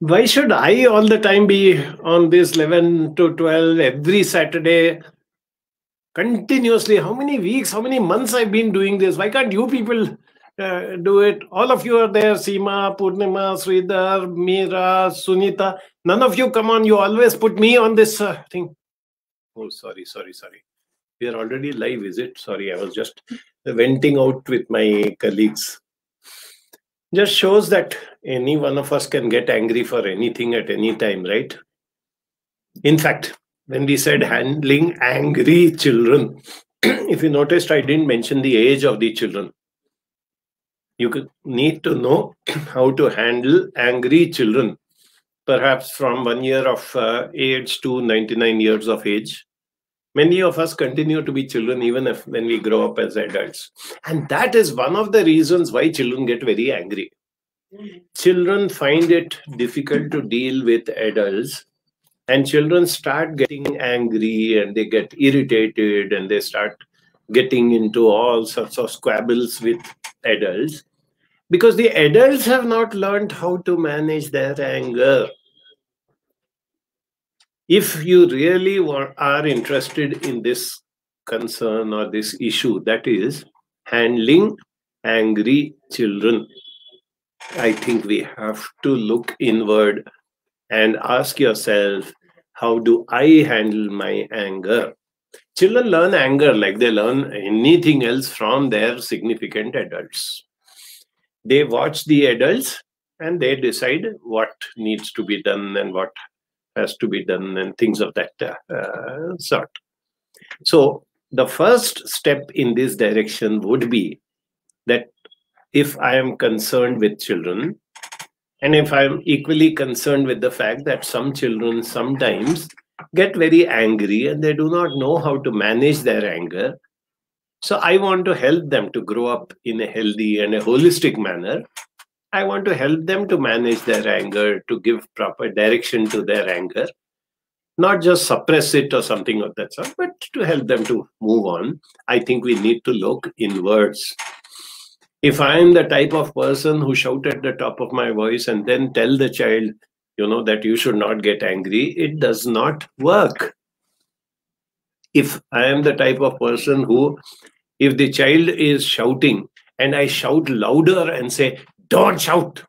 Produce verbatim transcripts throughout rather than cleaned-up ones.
Why should I all the time be on this eleven to twelve every Saturday continuously? How many weeks, how many months I've been doing this? Why can't you people uh, do it? All of you are there: Seema, Purnima, Sridhar, Meera, Sunita. None of you come on. You always put me on this uh, thing. Oh, sorry, sorry, sorry. We are already live, is it? Sorry, I was just venting out with my colleagues. Just shows that any one of us can get angry for anything at any time, right? In fact, when we said handling angry children, if you noticed, I didn't mention the age of the children. You could need to know how to handle angry children, perhaps from one year of uh, age to ninety-nine years of age. Many of us continue to be children even if when we grow up as adults. And that is one of the reasons why children get very angry. Children find it difficult to deal with adults, and children start getting angry and they get irritated and they start getting into all sorts of squabbles with adults because the adults have not learned how to manage their anger. If you really want, are interested in this concern or this issue, that is handling angry children, I think we have to look inward and ask yourself, how do I handle my anger? Children learn anger like they learn anything else from their significant adults. They watch the adults and they decide what needs to be done and what has to be done and things of that uh, sort. So the first step in this direction would be that if I am concerned with children, and if I'm equally concerned with the fact that some children sometimes get very angry and they do not know how to manage their anger, so I want to help them to grow up in a healthy and a holistic manner. I want to help them to manage their anger, to give proper direction to their anger, not just suppress it or something of that sort, but to help them to move on. I think we need to look inwards. If I am the type of person who shout at the top of my voice and then tell the child, you know, that you should not get angry, it does not work. If I am the type of person who, if the child is shouting and I shout louder and say, don't shout,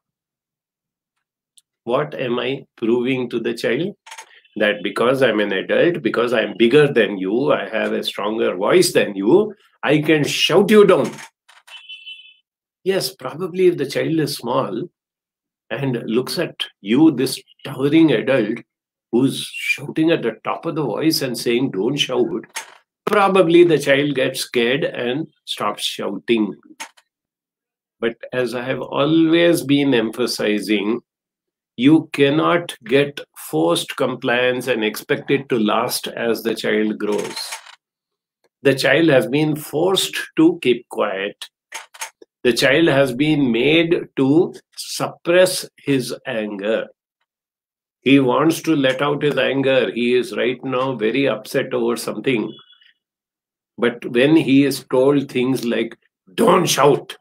what am I proving to the child? That because I'm an adult, because I'm bigger than you, I have a stronger voice than you, I can shout you down. Yes, probably if the child is small and looks at you, this towering adult who's shouting at the top of the voice and saying, don't shout, probably the child gets scared and stops shouting. But as I have always been emphasizing, you cannot get forced compliance and expect it to last as the child grows. The child has been forced to keep quiet. The child has been made to suppress his anger. He wants to let out his anger. He is right now very upset over something. But when he is told things like, don't shout,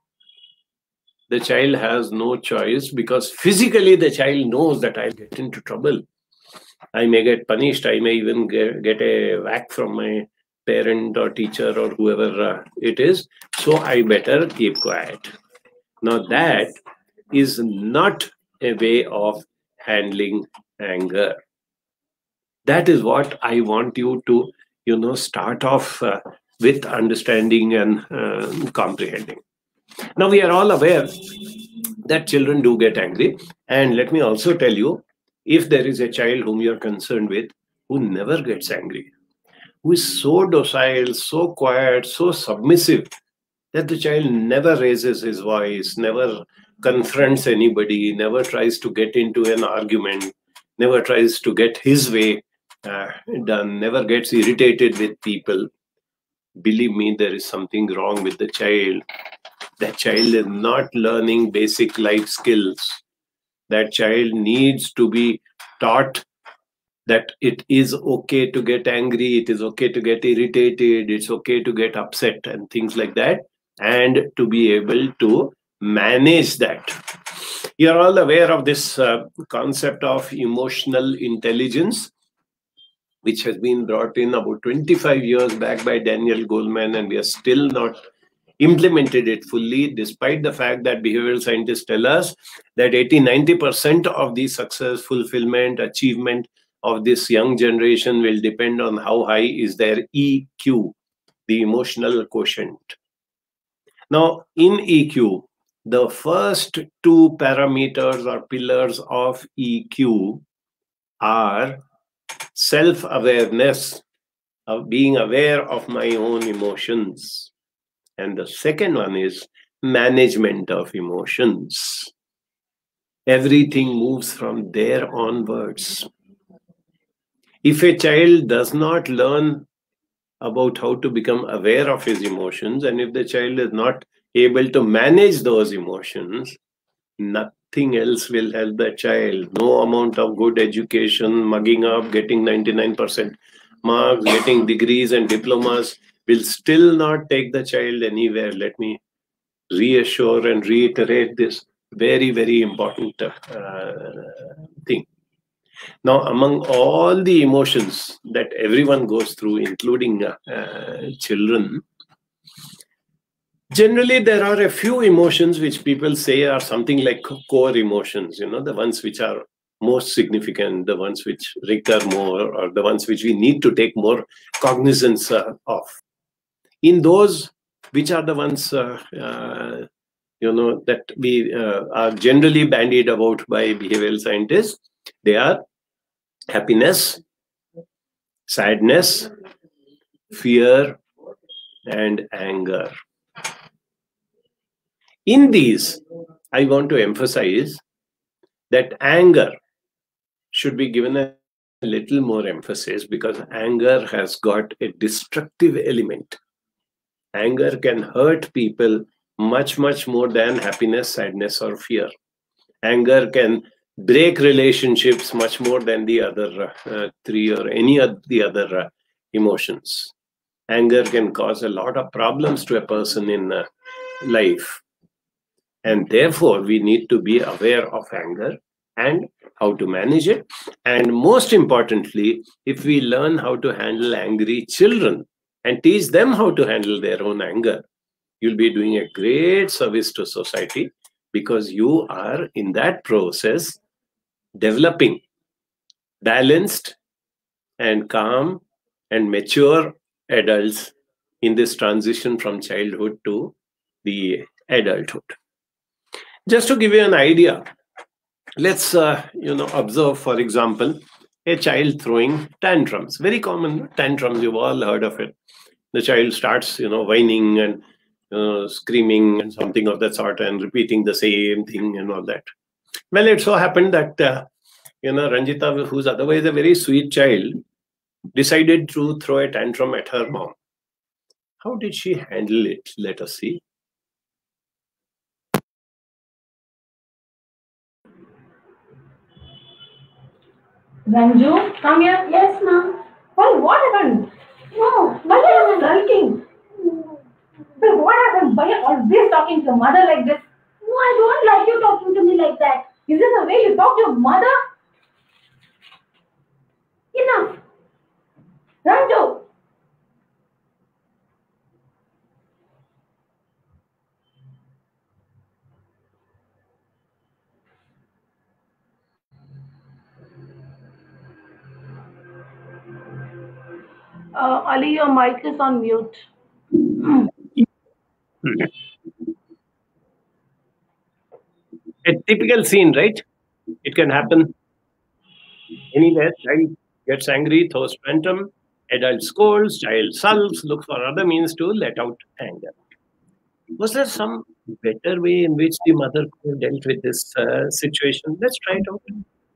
the child has no choice because physically the child knows that I'll get into trouble. I may get punished. I may even get, get a whack from my parent or teacher or whoever uh, it is. So I better keep quiet. Now that is not a way of handling anger. That is what I want you to, you know, start off uh, with understanding and uh, comprehending. Now, we are all aware that children do get angry. And let me also tell you, if there is a child whom you are concerned with who never gets angry, who is so docile, so quiet, so submissive, that the child never raises his voice, never confronts anybody, never tries to get into an argument, never tries to get his way uh, done, never gets irritated with people, believe me, there is something wrong with the child. That child is not learning basic life skills. That child needs to be taught that it is okay to get angry, it is okay to get irritated, it's okay to get upset and things like that, and to be able to manage that. You're all aware of this uh, concept of emotional intelligence, which has been brought in about twenty-five years back by Daniel Goleman, and we are still not implemented it fully, despite the fact that behavioral scientists tell us that eighty to ninety percent of the success, fulfillment, achievement of this young generation will depend on how high is their E Q, the emotional quotient. Now, in E Q, the first two parameters or pillars of E Q are self-awareness, of being aware of my own emotions. And the second one is management of emotions. Everything moves from there onwards. If a child does not learn about how to become aware of his emotions, and if the child is not able to manage those emotions, nothing else will help the child. No amount of good education, mugging up, getting ninety-nine percent marks, getting degrees and diplomas will still not take the child anywhere. Let me reassure and reiterate this very, very important uh, thing. Now, among all the emotions that everyone goes through, including uh, uh, children, generally there are a few emotions which people say are something like core emotions, you know, the ones which are most significant, the ones which recur more, or the ones which we need to take more cognizance uh, of. In those, which are the ones, uh, uh, you know, that we uh, are generally bandied about by behavioral scientists, they are happiness, sadness, fear, and anger. In these, I want to emphasize that anger should be given a little more emphasis, because anger has got a destructive element. Anger can hurt people much, much more than happiness, sadness, or fear. Anger can break relationships much more than the other uh, three or any of the other uh, emotions. Anger can cause a lot of problems to a person in uh, life. And therefore, we need to be aware of anger and how to manage it. And most importantly, if we learn how to handle angry children and teach them how to handle their own anger, you'll be doing a great service to society, because you are in that process developing balanced and calm and mature adults in this transition from childhood to the adulthood. Just to give you an idea, let's uh, you know observe, for example, a child throwing tantrums. Very common tantrums, you've all heard of it. The child starts you know whining and uh, screaming and something of that sort, and repeating the same thing and all that. Well, it so happened that uh, you know Ranjita, who's otherwise a very sweet child, decided to throw a tantrum at her mom. How did she handle it? Let us see. Ranju, come here. Yes, ma'am. Well, what happened? No, why are you sulking? Well, what happened? Why are you always talking to your mother like this? No, I don't like you talking to me like that. Is this the way you talk to your mother? Enough. Ranju. Uh, Ali, your mic is on mute. A typical scene, right? It can happen anywhere. Child gets angry, throws tantrum, adult scolds, child sulks, looks for other means to let out anger. Was there some better way in which the mother could have dealt with this uh, situation? Let's try it out.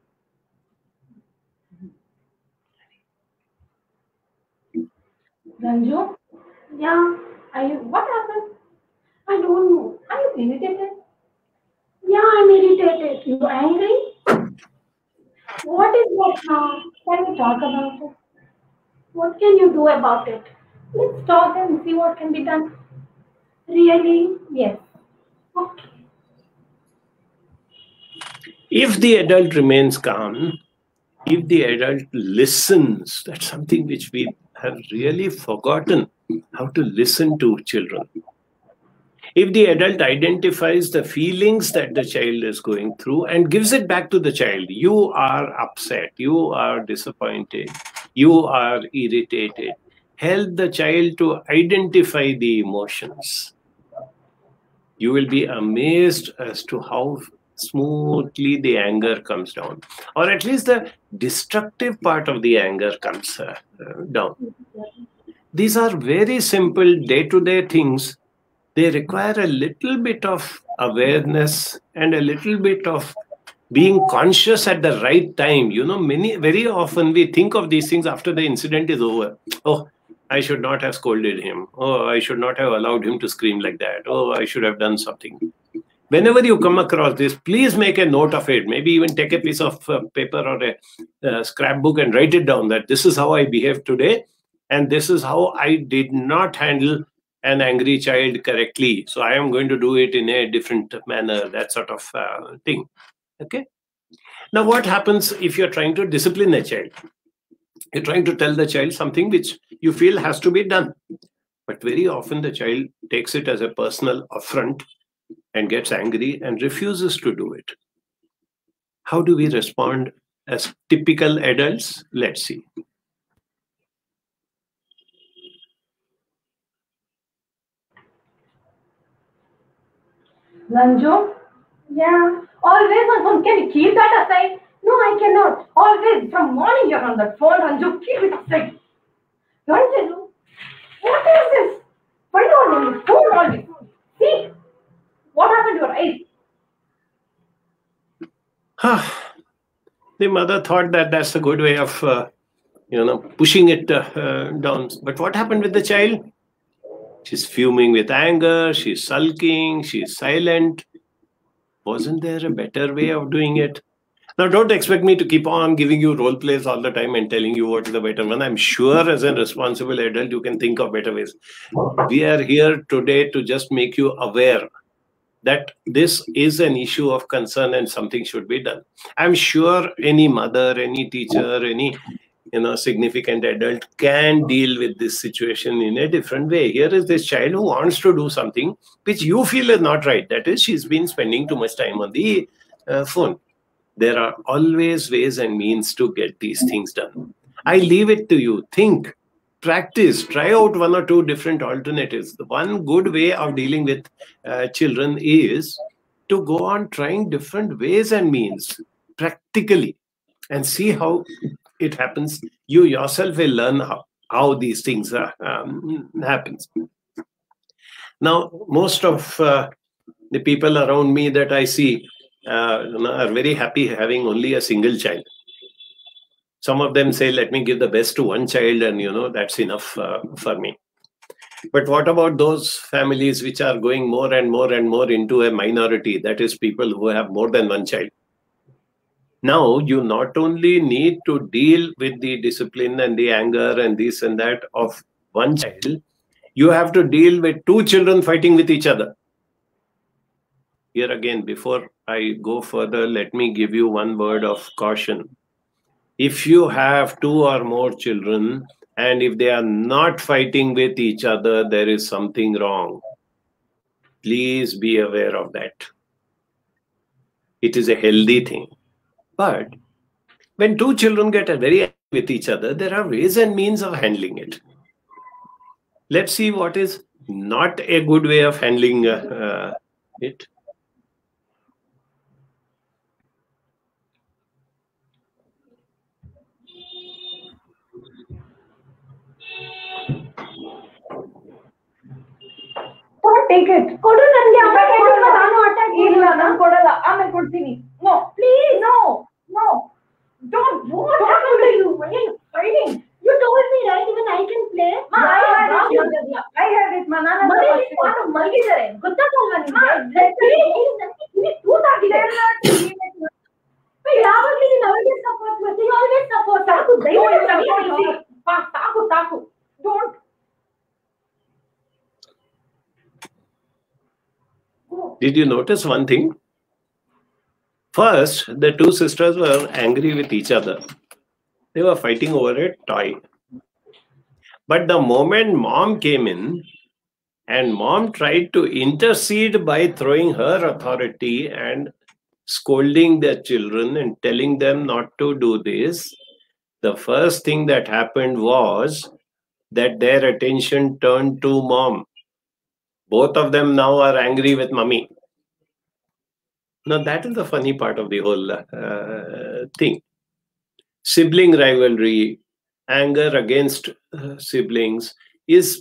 Ranju? Yeah. Are you, what happened? I don't know. Are you irritated? Yeah, I'm irritated. You angry? What is that now? Can we talk about it? What can you do about it? Let's talk and see what can be done. Really? Yes. Okay. If the adult remains calm, if the adult listens, that's something which we have really forgotten, how to listen to children. If the adult identifies the feelings that the child is going through and gives it back to the child, you are upset, you are disappointed, you are irritated, help the child to identify the emotions. You will be amazed as to how smoothly the anger comes down, or at least the destructive part of the anger comes uh, uh, down. These are very simple day-to-day things. They require a little bit of awareness and a little bit of being conscious at the right time. You know, many very often we think of these things after the incident is over. Oh, I should not have scolded him. Oh, I should not have allowed him to scream like that. Oh, I should have done something. Whenever you come across this, please make a note of it. Maybe even take a piece of uh, paper or a uh, scrapbook and write it down that this is how I behaved today. And this is how I did not handle an angry child correctly. So I am going to do it in a different manner, that sort of uh, thing. Okay. Now, what happens if you're trying to discipline a child? You're trying to tell the child something which you feel has to be done. But very often the child takes it as a personal affront and gets angry and refuses to do it. How do we respond as typical adults? Let's see. Ranju? Yeah. Always on phone. Can you keep that aside? No, I cannot. Always. From morning you're on that phone, Ranju. Keep it aside. Ranju, what is this? Why are you on the phone always? See? What happened to your eyes? The mother thought that that's a good way of, uh, you know, pushing it uh, uh, down. But what happened with the child? She's fuming with anger. She's sulking. She's silent. Wasn't there a better way of doing it? Now, don't expect me to keep on giving you role plays all the time and telling you what is the better one. I'm sure as a responsible adult, you can think of better ways. We are here today to just make you aware that this is an issue of concern and something should be done. I'm sure any mother, any teacher, any you know significant adult can deal with this situation in a different way. Here is this child who wants to do something which you feel is not right. That is, she's been spending too much time on the uh, phone. There are always ways and means to get these things done. I leave it to you. Think, practice, try out one or two different alternatives. The one good way of dealing with uh, children is to go on trying different ways and means practically and see how it happens. You yourself will learn how, how these things uh, um, happens. Now, most of uh, the people around me that I see uh, are very happy having only a single child. Some of them say, let me give the best to one child and, you know, that's enough uh, for me. But what about those families which are going more and more and more into a minority? That is, people who have more than one child. Now, you not only need to deal with the discipline and the anger and this and that of one child, you have to deal with two children fighting with each other. Here again, before I go further, let me give you one word of caution. If you have two or more children, and if they are not fighting with each other, there is something wrong. Please be aware of that. It is a healthy thing. But when two children get very angry with each other, there are ways and means of handling it. Let's see what is not a good way of handling uh, uh, it. Don't take it. ಕೊಡು ನನಗೆ ಆಮೇಲೆ ನಾನು attack ಇಲ್ಲ ನಾನು ಕೊಡಲ್ಲ ಆಮೇಲೆ ಕೊಡ್ತೀನಿ. No, please, no, no. Don't. What happened to you? Why are you fighting? You told me right, even I can play. Ma, I had it. I had it, ma. ನಾನು ಮಲಗಿದ್ದಾರೆ ಗೊತ್ತಾಗಲ್ವಾ ನಿಮಗೆ? ಇಲ್ಲಿ ತೂತ್ ಆಗಿದೆ. ಯಾವಾಗಲೂ ನೀನು ಅವರಿಗೆ ಸಪೋರ್ಟ್ ಮಾಡ್ತೀವಿ, ಅವರಿಗೆ ಸಪೋರ್ಟ್. ಸಾಕು ದಯವಿಟ್ಟು ಸಾಕು ಸಾಕು. Don't. Did you notice one thing? First, the two sisters were angry with each other. They were fighting over a toy. But the moment mom came in, and mom tried to intercede by throwing her authority and scolding their children and telling them not to do this, the first thing that happened was that their attention turned to mom. Both of them now are angry with mummy. Now, that is the funny part of the whole uh, thing. Sibling rivalry, anger against uh, siblings is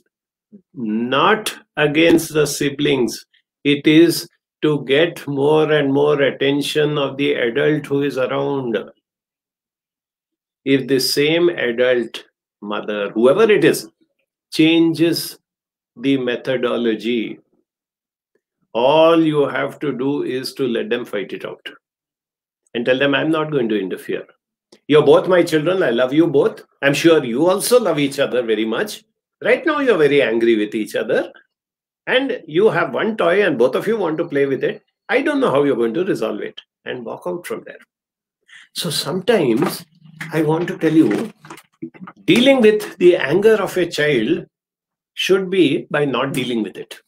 not against the siblings. It is to get more and more attention of the adult who is around. If the same adult, mother, whoever it is, changes the methodology, all you have to do is to let them fight it out and tell them, I'm not going to interfere. You're both my children. I love you both. I'm sure you also love each other very much. Right now, you're very angry with each other. And you have one toy and both of you want to play with it. I don't know how you're going to resolve it, and walk out from there. So sometimes I want to tell you, dealing with the anger of a child should be by not dealing with it.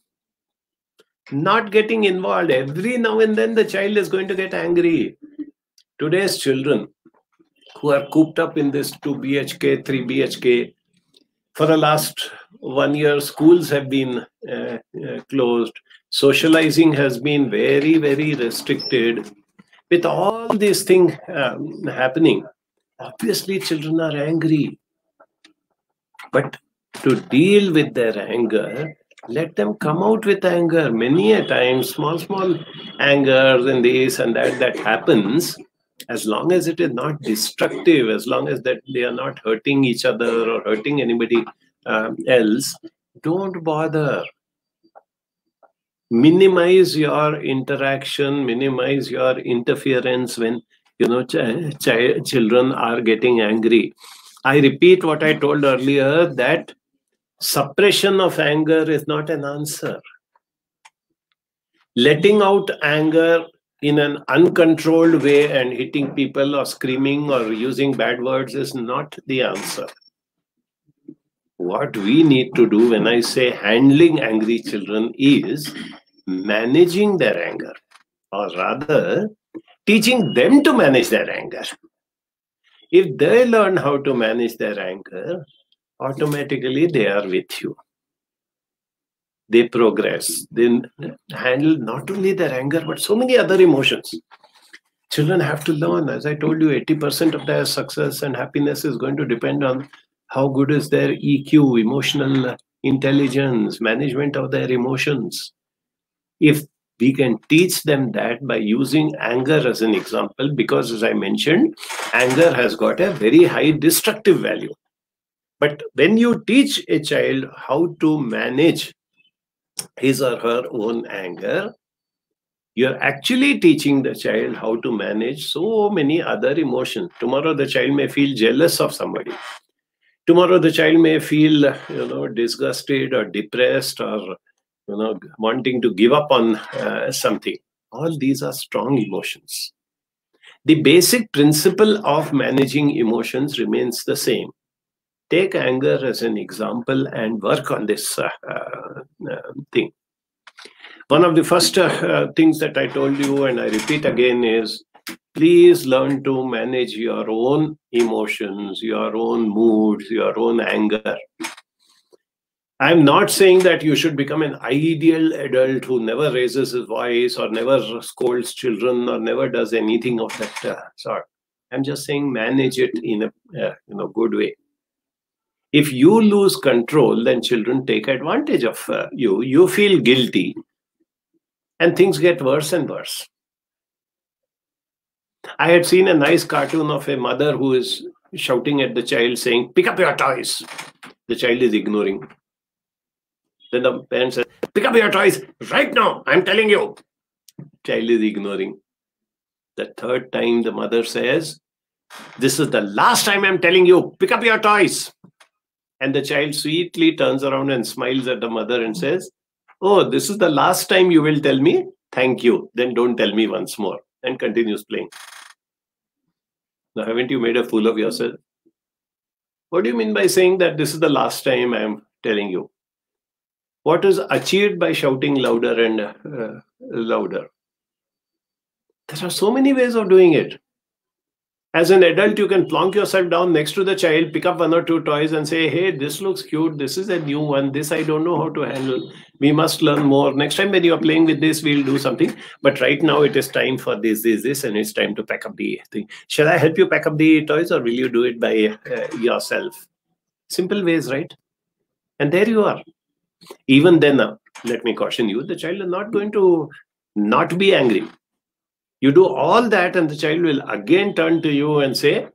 Not getting involved. Every now and then the child is going to get angry. Today's children who are cooped up in this two B H K, three B H K, for the last one year, schools have been uh, uh, closed. Socializing has been very, very restricted. With all these things um, happening, obviously children are angry. But to deal with their anger, let them come out with anger. Many a time, small, small angers and this and that that happens, as long as it is not destructive, as long as that they are not hurting each other or hurting anybody um, else, don't bother. Minimize your interaction, minimize your interference when you know ch ch children are getting angry. I repeat what I told earlier, that suppression of anger is not an answer. Letting out anger in an uncontrolled way and hitting people or screaming or using bad words is not the answer. What we need to do when I say handling angry children is managing their anger, or rather teaching them to manage their anger. If they learn how to manage their anger, automatically they are with you. They progress. They handle not only their anger, but so many other emotions. Children have to learn. As I told you, eighty percent of their success and happiness is going to depend on how good is their E Q, emotional intelligence, management of their emotions. If we can teach them that by using anger as an example, because as I mentioned, anger has got a very high destructive value. But when you teach a child how to manage his or her own anger, you're actually teaching the child how to manage so many other emotions. Tomorrow the child may feel jealous of somebody. Tomorrow the child may feel, you know, disgusted or depressed or, you know, wanting to give up on uh, something. All these are strong emotions. The basic principle of managing emotions remains the same. Take anger as an example and work on this uh, uh, thing. One of the first uh, things that I told you, and I repeat again, is please learn to manage your own emotions, your own moods, your own anger. I'm not saying that you should become an ideal adult who never raises his voice or never scolds children or never does anything of that uh, sort. I'm just saying manage it in a uh, you know, good way. If you lose control, then children take advantage of uh, you. You feel guilty and things get worse and worse. I had seen a nice cartoon of a mother who is shouting at the child saying, pick up your toys. The child is ignoring. Then the parent says, pick up your toys right now. I'm telling you. Child is ignoring. The third time the mother says, this is the last time I'm telling you, pick up your toys. And the child sweetly turns around and smiles at the mother and says, oh, this is the last time you will tell me? Thank you. Then don't tell me once more. and continues playing. Now, haven't you made a fool of yourself? What do you mean by saying that this is the last time I am telling you? What is achieved by shouting louder and uh, louder? There are so many ways of doing it. As an adult, you can plonk yourself down next to the child, pick up one or two toys and say, hey, this looks cute. This is a new one. This I don't know how to handle. We must learn more. Next time when you're playing with this, we'll do something. But right now it is time for this, this, this, and it's time to pack up the thing. Shall I help you pack up the toys or will you do it by uh, yourself? Simple ways, right? And there you are. Even then, uh, let me caution you, the child is not going to not be angry. You do all that and the child will again turn to you and say,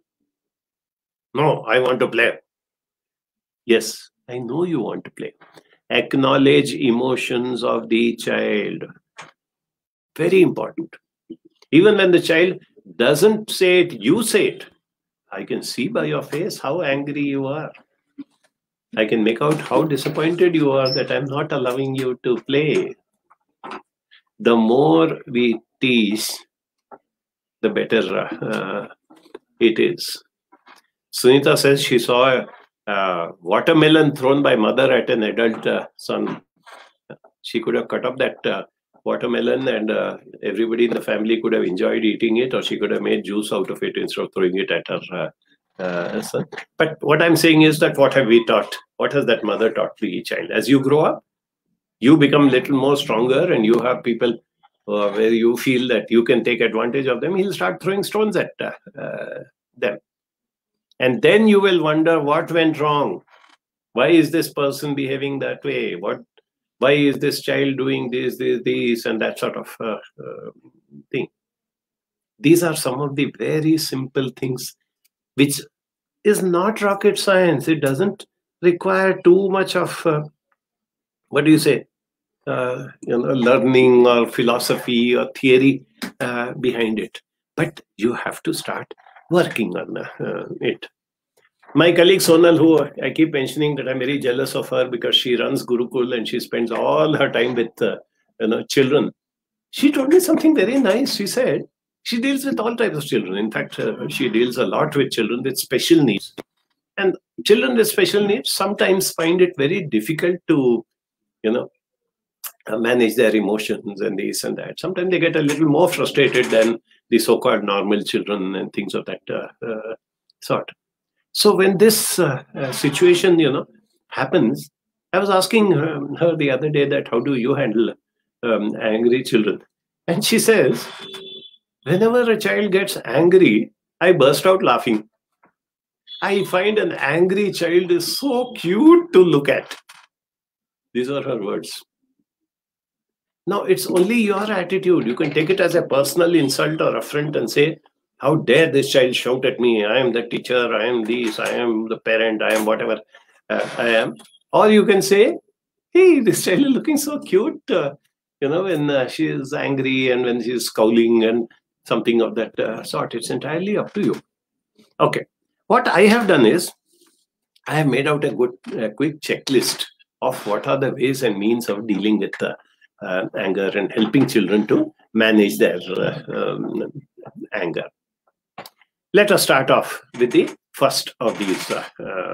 no, I want to play. Yes, I know you want to play. Acknowledge emotions of the child. Very important. Even when the child doesn't say it, you say it. I can see by your face how angry you are. I can make out how disappointed you are that I'm not allowing you to play. The more we tease, the better uh, it is. Sunita says she saw a uh, watermelon thrown by mother at an adult uh, son. She could have cut up that uh, watermelon and uh, everybody in the family could have enjoyed eating it, or she could have made juice out of it instead of throwing it at her uh, uh, son. But what I'm saying is that what have we taught? What has that mother taught the child? As you grow up, you become a little more stronger and you have people Uh, where you feel that you can take advantage of them, he'll start throwing stones at uh, uh, them. And then you will wonder what went wrong. Why is this person behaving that way? What? Why is this child doing this, this, this, and that sort of uh, uh, thing? These are some of the very simple things, which is not rocket science. It doesn't require too much of, uh, what do you say? Uh, you know, learning or philosophy or theory uh, behind it, but you have to start working on uh, it. My colleague Sonal, who I keep mentioning that I'm very jealous of her because she runs Gurukul and she spends all her time with uh, you know children. She told me something very nice. She said she deals with all types of children. In fact, uh, she deals a lot with children with special needs, and children with special needs sometimes find it very difficult to, you know. Uh, manage their emotions and this and that. Sometimes they get a little more frustrated than the so-called normal children and things of that uh, uh, sort. So when this uh, uh, situation, you know, happens, I was asking her, her the other day that how do you handle um, angry children? And she says, whenever a child gets angry, I burst out laughing. I find an angry child is so cute to look at. These are her words. Now, it's only your attitude. You can take it as a personal insult or affront and say, how dare this child shout at me? I am the teacher, I am this, I am the parent, I am whatever uh, I am. Or you can say, hey, this child is looking so cute. Uh, you know, when uh, she is angry and when she is scowling and something of that uh, sort. It's entirely up to you. Okay. What I have done is, I have made out a good, uh, quick checklist of what are the ways and means of dealing with uh, Uh, anger and helping children to manage their uh, um, anger. Let us start off with the first of these uh,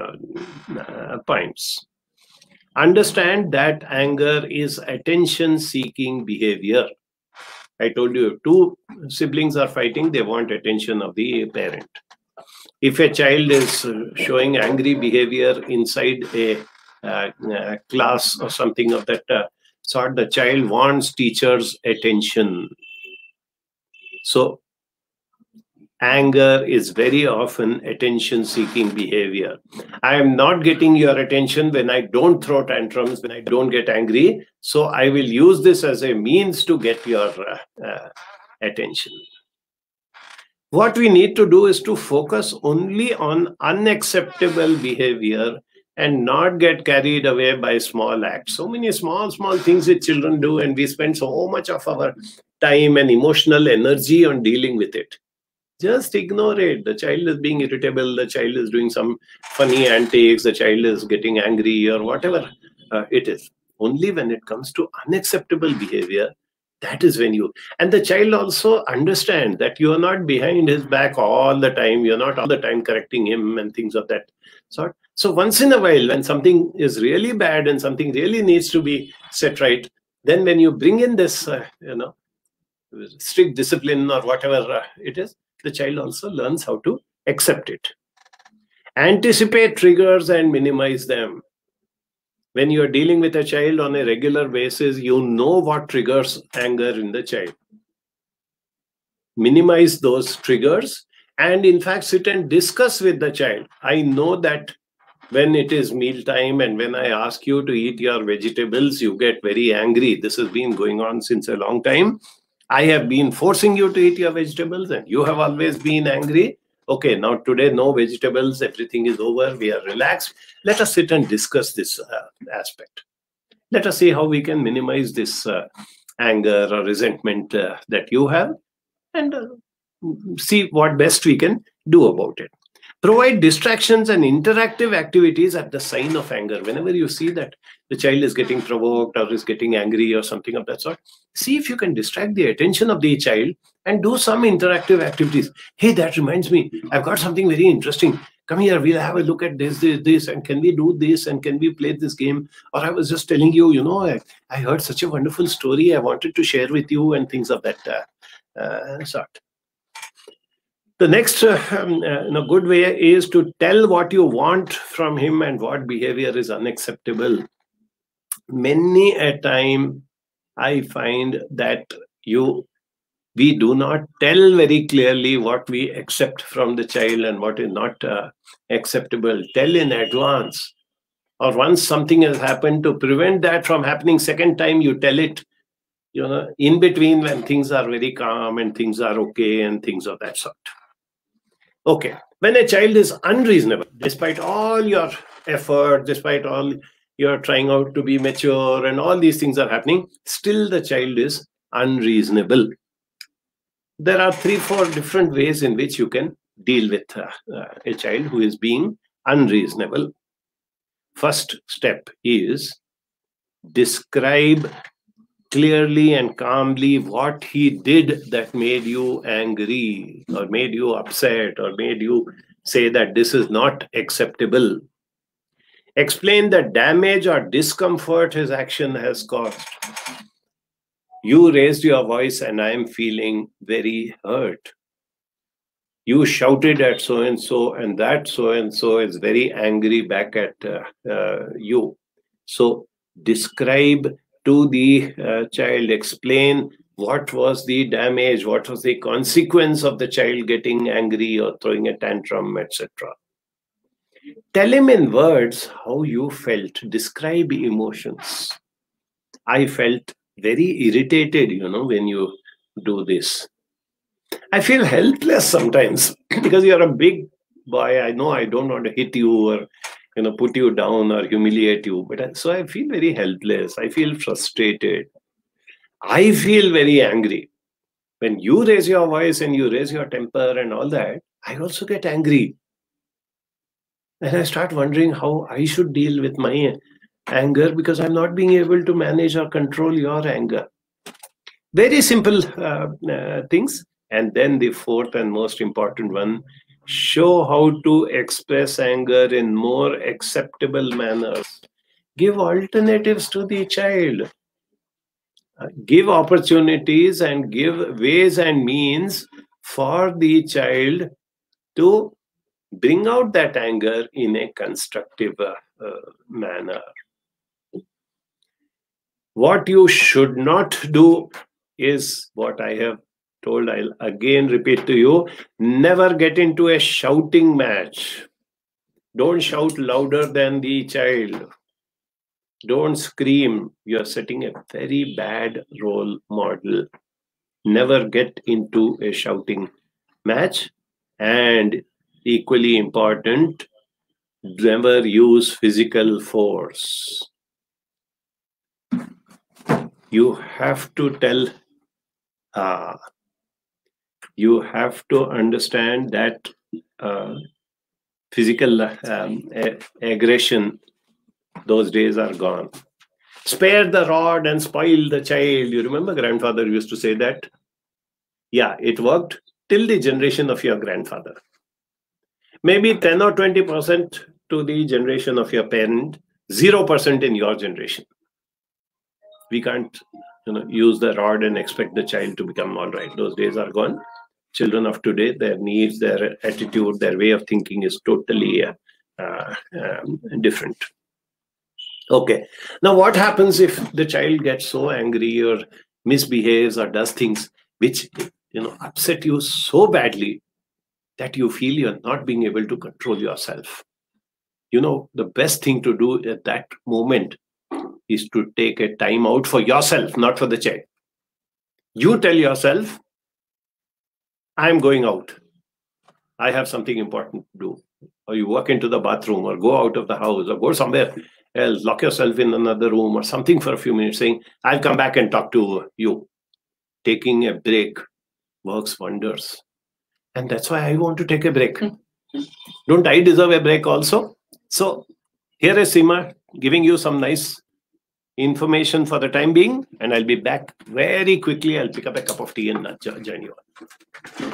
uh, points. Understand that anger is attention-seeking behavior. I told you, two siblings are fighting, they want attention of the parent. If a child is showing angry behavior inside a, uh, a class or something of that uh, sort, the child wants teacher's attention. So anger is very often attention-seeking behavior. I am not getting your attention when I don't throw tantrums, when I don't get angry. So I will use this as a means to get your uh, uh, attention. What we need to do is to focus only on unacceptable behavior and not get carried away by small acts. So many small, small things that children do, and we spend so much of our time and emotional energy on dealing with it. Just ignore it. The child is being irritable, the child is doing some funny antics, the child is getting angry or whatever uh, it is. Only when it comes to unacceptable behavior, That is when you, and the child also understands that you are not behind his back all the time. You're not all the time correcting him and things of that sort. So once in a while, when something is really bad and something really needs to be set right, then when you bring in this, uh, you know, strict discipline or whatever uh, it is, the child also learns how to accept it. Anticipate triggers and minimize them. When you are dealing with a child on a regular basis, you know what triggers anger in the child. Minimize those triggers and in fact sit and discuss with the child. I know that when it is meal time and when I ask you to eat your vegetables, you get very angry. This has been going on since a long time. I have been forcing you to eat your vegetables and you have always been angry. Okay, now today, no vegetables, everything is over, we are relaxed. Let us sit and discuss this uh, aspect. Let us see how we can minimize this uh, anger or resentment uh, that you have and uh, see what best we can do about it. Provide distractions and interactive activities at the sign of anger. Whenever you see that the child is getting provoked or is getting angry or something of that sort, see if you can distract the attention of the child and do some interactive activities. Hey, that reminds me, I've got something very interesting. Come here, we'll have a look at this, this, this, and can we do this, and can we play this game? Or I was just telling you, you know, I, I heard such a wonderful story I wanted to share with you and things of that uh, uh, sort. The next uh, um, uh, you know, good way is to tell what you want from him and what behavior is unacceptable. Many a time, I find that you we do not tell very clearly what we accept from the child and what is not uh, acceptable. Tell in advance. Or once something has happened, to prevent that from happening second time, you tell it, you know, in between when things are very calm and things are okay and things of that sort. Okay, when a child is unreasonable, despite all your effort, despite all you're trying out to be mature and all these things are happening, still the child is unreasonable. There are three, four different ways in which you can deal with uh, uh, a child who is being unreasonable. First step is describe clearly and calmly what he did that made you angry or made you upset or made you say that this is not acceptable. Explain the damage or discomfort his action has caused. You raised your voice and I am feeling very hurt. You shouted at so-and-so and that so-and-so is very angry back at uh, uh, you. So describe to the uh, child, explain what was the damage, what was the consequence of the child getting angry or throwing a tantrum, et cetera. Tell him in words how you felt. Describe emotions. I felt very irritated, you know, when you do this. I feel helpless sometimes because you're a big boy. I know I don't want to hit you or, you know, put you down or humiliate you. But I, so I feel very helpless. I feel frustrated. I feel very angry. When you raise your voice and you raise your temper and all that, I also get angry. And I start wondering how I should deal with my anger because I'm not being able to manage or control your anger. Very simple uh, uh, things. And then the fourth and most important one, show how to express anger in more acceptable manners. Give alternatives to the child. Uh, give opportunities and give ways and means for the child to bring out that anger in a constructive uh, uh, manner. What you should not do is what I have told. I'll again repeat to you. Never get into a shouting match. Don't shout louder than the child. Don't scream. You're setting a very bad role model. Never get into a shouting match. And equally important, never use physical force. You have to tell, uh, you have to understand that uh, physical um, aggression, those days are gone. Spare the rod and spoil the child. You remember grandfather used to say that? Yeah, it worked till the generation of your grandfather. Maybe ten or twenty percent to the generation of your parent, zero percent in your generation. We can't you know, use the rod and expect the child to become all right. Those days are gone. Children of today, their needs, their attitude, their way of thinking is totally uh, uh, um, different. Okay. Now, what happens if the child gets so angry or misbehaves or does things which you know upset you so badly that you feel you're not being able to control yourself? You know, the best thing to do at that moment is to take a time out for yourself, not for the child. You tell yourself, I'm going out. I have something important to do. Or you walk into the bathroom or go out of the house or go somewhere else, lock yourself in another room or something for a few minutes saying, I'll come back and talk to you. Taking a break works wonders. And that's why I want to take a break. Don't I deserve a break also? So here is Seema giving you some nice information for the time being, and I'll be back very quickly. I'll pick up a cup of tea and join you on.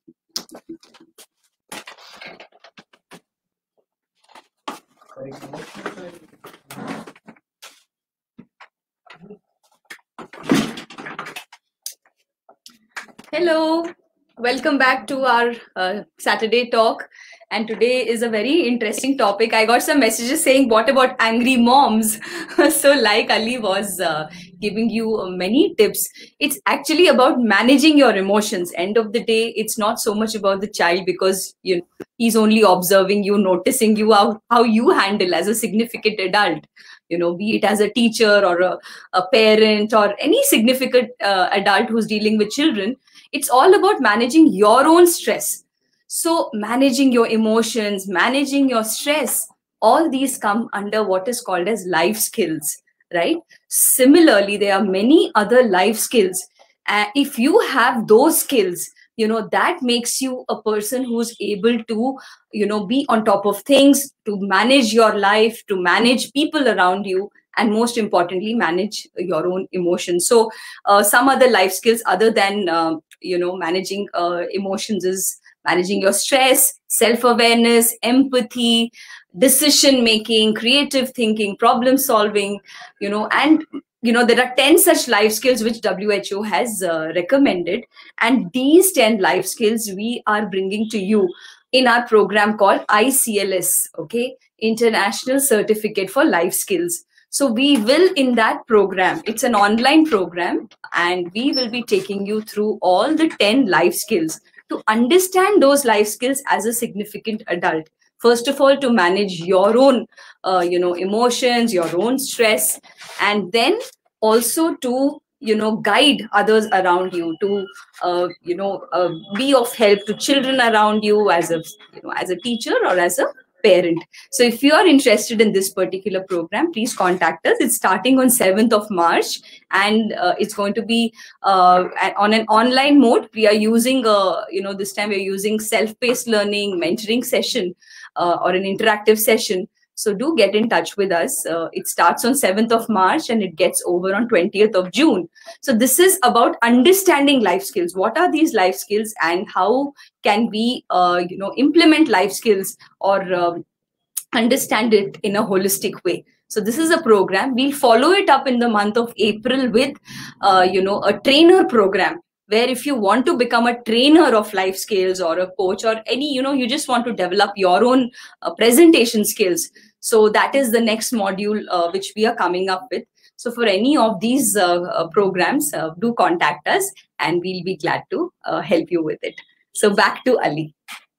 Hello, welcome back to our uh, Saturday talk. And today is a very interesting topic. I got some messages saying, what about angry moms? So like Ali was uh, giving you uh, many tips, it's actually about managing your emotions. End of the day, it's not so much about the child, because you know, he's only observing you, noticing you, how, how you handle as a significant adult. You know, be it as a teacher or a, a parent or any significant uh, adult who's dealing with children. It's all about managing your own stress. So managing your emotions, managing your stress, all these come under what is called as life skills, right? Similarly, there are many other life skills. Uh, if you have those skills, you know, that makes you a person who's able to, you know, be on top of things, to manage your life, to manage people around you, and most importantly, manage your own emotions. So uh, some other life skills other than, uh, you know, managing uh, emotions is managing your stress, self-awareness, empathy, decision-making, creative thinking, problem-solving, you know, and, you know, there are ten such life skills which W H O has uh, recommended. And these ten life skills we are bringing to you in our program called I C L S, okay, International Certificate for Life Skills. So we will, in that program, it's an online program, and we will be taking you through all the ten life skills to understand those life skills as a significant adult. First of all, to manage your own, uh, you know, emotions, your own stress, and then also to, you know, guide others around you, to, uh, you know, uh, be of help to children around you as a, you know, as a teacher or as a parent. So if you are interested in this particular program, please contact us. It's starting on seventh of March, and uh, it's going to be uh, on an online mode. We are using, uh, you know, this time we're using self-paced learning, mentoring session, uh, or an interactive session. So do get in touch with us. Uh, it starts on seventh of March and it gets over on twentieth of June. So this is about understanding life skills. What are these life skills, and how can we, uh, you know, implement life skills or uh, understand it in a holistic way? So this is a program. We'll follow it up in the month of April with, uh, you know, a trainer program, where if you want to become a trainer of life skills or a coach or any, you know, you just want to develop your own uh, presentation skills. So that is the next module uh, which we are coming up with. So for any of these uh, uh, programs, uh, do contact us and we'll be glad to uh, help you with it. So back to Ali.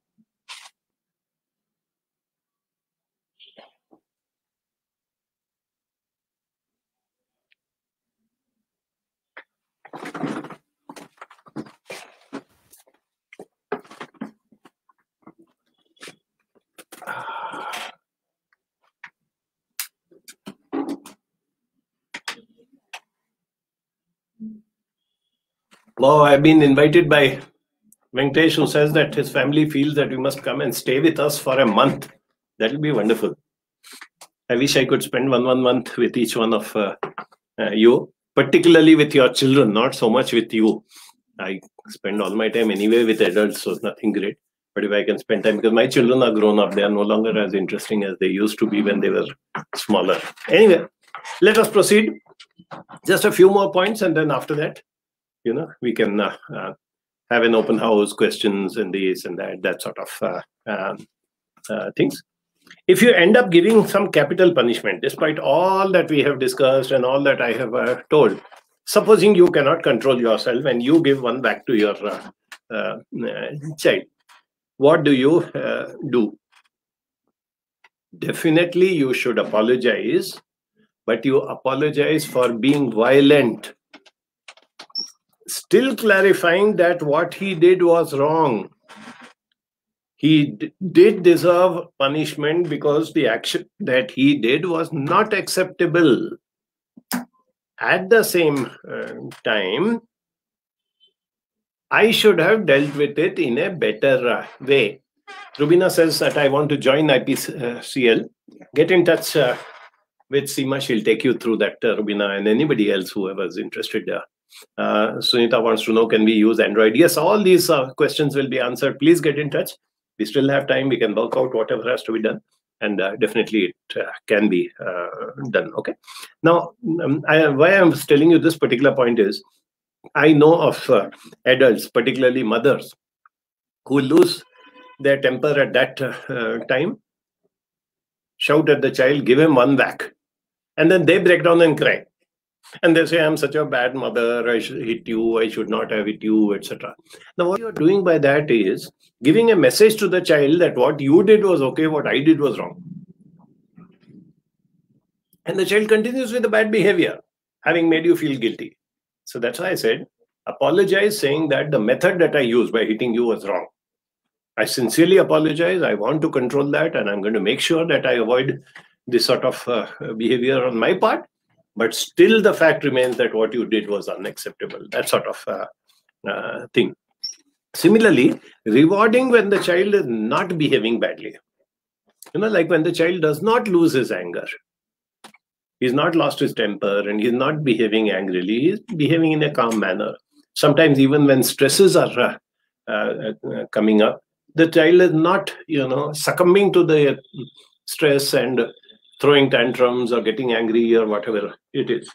Well, I've been invited by Venkatesh, who says that his family feels that we must come and stay with us for a month. That will be wonderful. I wish I could spend one one month with each one of uh, uh, you, particularly with your children, not so much with you. I spend all my time anyway with adults, so it's nothing great. But if I can spend time, because my children are grown up, they are no longer as interesting as they used to be when they were smaller. Anyway, let us proceed. Just a few more points, and then after that, you know, we can uh, uh, have an open house, questions and this and that, that sort of uh, um, uh, things. If you end up giving some capital punishment, despite all that we have discussed and all that I have uh, told, supposing you cannot control yourself and you give one back to your uh, uh, uh, child, what do you uh, do? Definitely you should apologize, but you apologize for being violent, still clarifying that what he did was wrong. He d- did deserve punishment because the action that he did was not acceptable. At the same uh, time, I should have dealt with it in a better uh, way. Rubina says that I want to join I P C L. Get in touch uh, with Seema. She'll take you through that, uh, Rubina, and anybody else whoever is interested. Uh, uh, Sunita wants to know, can we use Android? Yes, all these uh, questions will be answered. Please get in touch. We still have time. We can work out whatever has to be done. And uh, definitely it uh, can be uh, done. Okay. Now, um, I, why I'm telling you this particular point is, I know of uh, adults, particularly mothers, who lose their temper at that uh, time, shout at the child, give him one whack, and then they break down and cry. And they say, I'm such a bad mother, I should hit you, I should not have hit you, et cetera. Now, what you're doing by that is giving a message to the child that what you did was okay, what I did was wrong. And the child continues with the bad behavior, having made you feel guilty. So that's why I said, apologize, saying that the method that I used by hitting you was wrong. I sincerely apologize. I want to control that, and I'm going to make sure that I avoid this sort of uh, behavior on my part. But still, the fact remains that what you did was unacceptable. That sort of uh, uh, thing. Similarly, rewarding when the child is not behaving badly. You know, like when the child does not lose his anger. He's not lost his temper and he's not behaving angrily. He's behaving in a calm manner. Sometimes even when stresses are uh, uh, uh, coming up, the child is not, you know, succumbing to the stress and throwing tantrums or getting angry or whatever it is.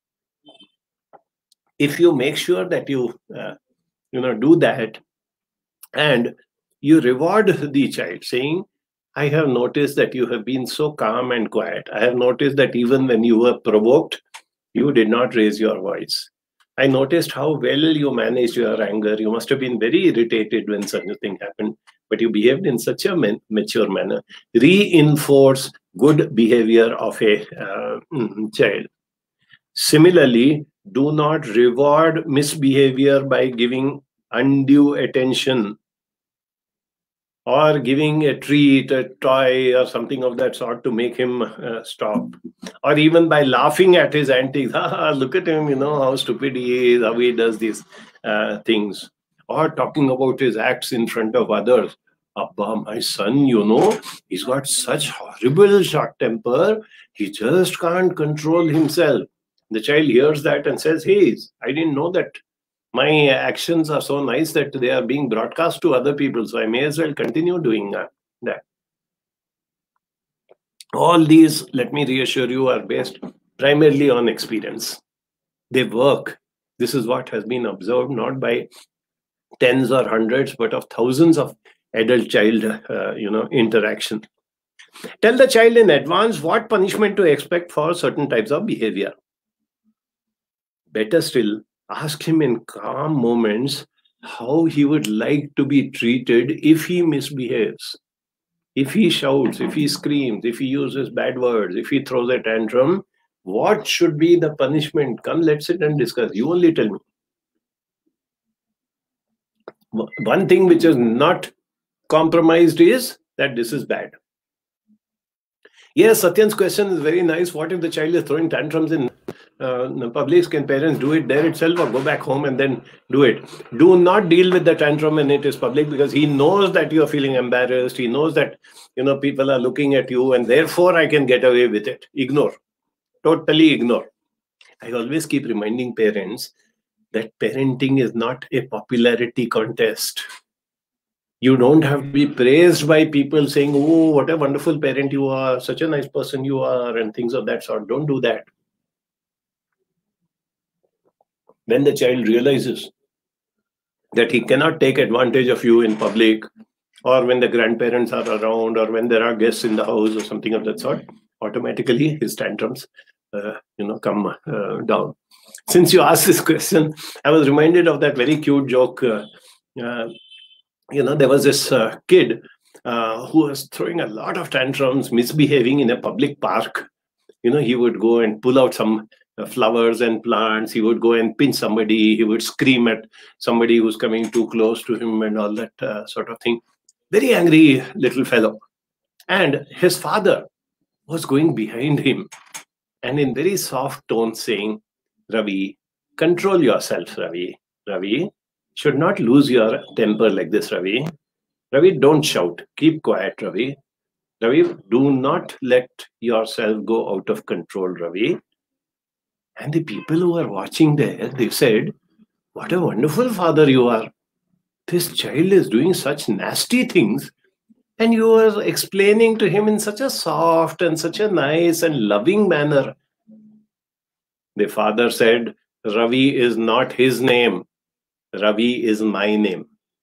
If you make sure that you, uh, you know, do that and you reward the child, saying, I have noticed that you have been so calm and quiet. I have noticed that even when you were provoked, you did not raise your voice. I noticed how well you managed your anger. You must have been very irritated when such a thing happened, but you behaved in such a man- mature manner. Reinforce good behavior of a uh, child. Similarly, do not reward misbehavior by giving undue attention or giving a treat, a toy, or something of that sort to make him uh, stop. Or even by laughing at his antics. Ah, look at him, you know, how stupid he is, how he does these uh, things. Or talking about his acts in front of others. Abba, my son, you know, he's got such horrible short temper, he just can't control himself. The child hears that and says, hey, I didn't know that my actions are so nice that they are being broadcast to other people, so I may as well continue doing uh, that. All these, let me reassure you, are based primarily on experience. They work. This is what has been observed, not by tens or hundreds, but of thousands of adult-child uh, you know, interaction. Tell the child in advance what punishment to expect for certain types of behavior. Better still, ask him in calm moments how he would like to be treated if he misbehaves. If he shouts, if he screams, if he uses bad words, if he throws a tantrum, what should be the punishment? Come, let's sit and discuss. You only tell me. One thing which is not compromised is that this is bad. Yes, Satyan's question is very nice. What if the child is throwing tantrums in uh, public? Can parents do it there itself or go back home and then do it? Do not deal with the tantrum when it is public, because he knows that you are feeling embarrassed. He knows that, you know, people are looking at you and therefore I can get away with it. Ignore. Totally ignore. I always keep reminding parents that parenting is not a popularity contest. You don't have to be praised by people saying, oh, what a wonderful parent you are, such a nice person you are, and things of that sort. Don't do that. When the child realizes that he cannot take advantage of you in public, or when the grandparents are around, or when there are guests in the house, or something of that sort, automatically his tantrums, uh, you know, come uh, down. Since you asked this question, I was reminded of that very cute joke. Uh, uh, you know, there was this uh, kid uh, who was throwing a lot of tantrums, misbehaving in a public park. You know, he would go and pull out some uh, flowers and plants. He would go and pinch somebody. He would scream at somebody who's coming too close to him and all that uh, sort of thing. Very angry little fellow. And his father was going behind him and in very soft tones saying, Ravi, control yourself, Ravi. Ravi, should not lose your temper like this, Ravi. Ravi, don't shout. Keep quiet, Ravi. Ravi, do not let yourself go out of control, Ravi. And the people who are watching there, they said, what a wonderful father you are. This child is doing such nasty things, and you are explaining to him in such a soft and such a nice and loving manner. The father said, Ravi is not his name. Ravi is my name.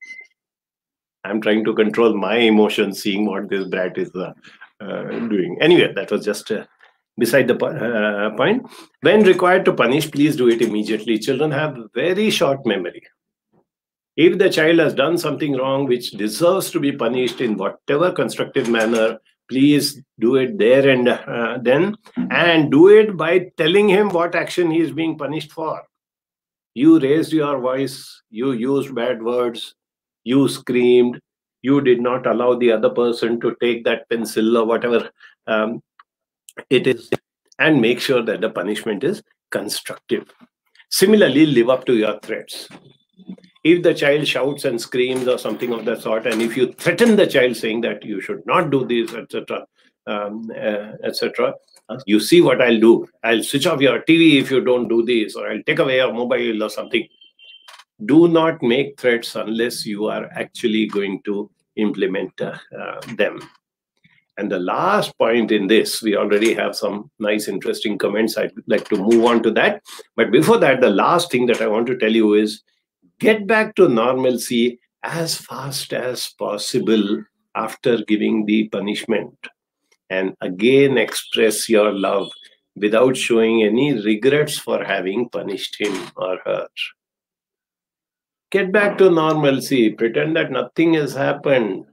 I'm trying to control my emotions, seeing what this brat is uh, uh, doing. Anyway, that was just uh, beside the uh, point. When required to punish, please do it immediately. Children have very short memory. If the child has done something wrong which deserves to be punished in whatever constructive manner, please do it there and uh, then, and do it by telling him what action he is being punished for. You raised your voice, you used bad words, you screamed, you did not allow the other person to take that pencil or whatever um, it is, and make sure that the punishment is constructive. Similarly, live up to your threats. If the child shouts and screams or something of that sort, and if you threaten the child saying that you should not do this, et cetera, um, uh, et cetera, you see what I'll do. I'll switch off your T V if you don't do this, or I'll take away your mobile or something. Do not make threats unless you are actually going to implement uh, uh, them. And the last point in this, we already have some nice, interesting comments. I'd like to move on to that. But before that, the last thing that I want to tell you is, get back to normalcy as fast as possible after giving the punishment. And again, express your love without showing any regrets for having punished him or her. Get back to normalcy. Pretend that nothing has happened.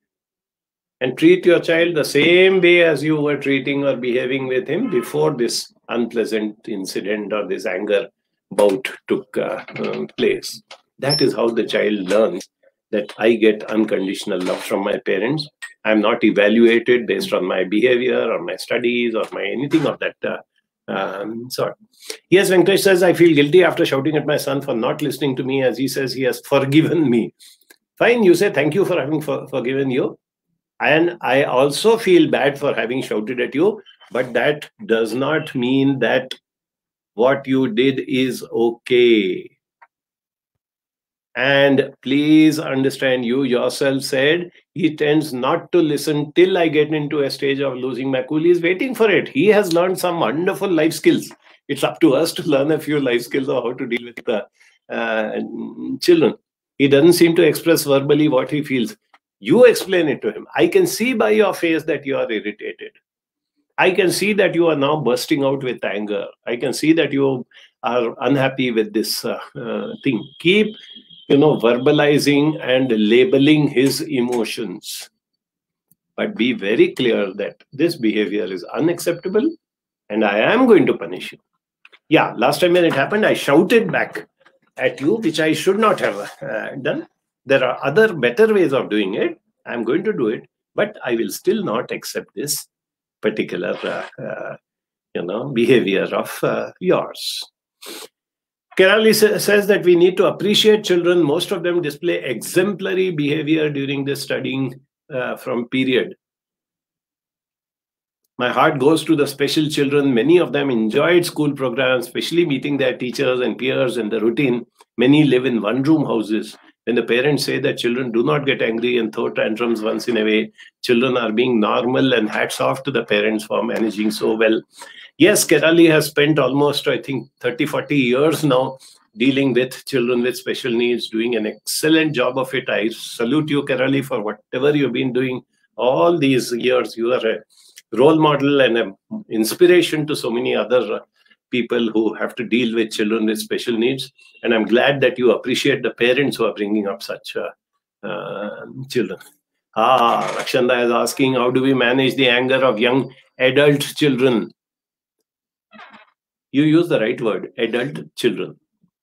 And treat your child the same way as you were treating or behaving with him before this unpleasant incident or this anger bout took uh, um, place. That is how the child learns that I get unconditional love from my parents. I'm not evaluated based on my behavior or my studies or my anything of that uh, um, sort. Yes, Venkatesh says, I feel guilty after shouting at my son for not listening to me, as he says he has forgiven me. Fine, you say thank you for having for, forgiven you. And I also feel bad for having shouted at you, but that does not mean that what you did is okay. And please understand, you yourself said he tends not to listen till I get into a stage of losing my cool. He's waiting for it. He has learned some wonderful life skills. It's up to us to learn a few life skills of how to deal with the uh, children. He doesn't seem to express verbally what he feels. You explain it to him. I can see by your face that you are irritated. I can see that you are now bursting out with anger. I can see that you are unhappy with this uh, uh, thing. Keep, you know, verbalizing and labeling his emotions. But be very clear that this behavior is unacceptable and I am going to punish you. Yeah, last time when it happened, I shouted back at you, which I should not have uh, done. There are other better ways of doing it. I'm going to do it, but I will still not accept this particular, uh, uh, you know, behavior of uh, yours. Kerali sa says that we need to appreciate children. Most of them display exemplary behavior during this studying uh, from period. My heart goes to the special children. Many of them enjoyed school programs, especially meeting their teachers and peers and the routine. Many live in one-room houses. When the parents say that children do not get angry and throw tantrums once in a way, children are being normal, and hats off to the parents for managing so well. Yes, Kerali has spent almost, I think, thirty, forty years now dealing with children with special needs, doing an excellent job of it. I salute you, Kerali, for whatever you've been doing all these years. You are a role model and an inspiration to so many other people who have to deal with children with special needs. And I'm glad that you appreciate the parents who are bringing up such uh, uh, children. Ah, Rakshanda is asking, how do we manage the anger of young adult children? You use the right word, adult children.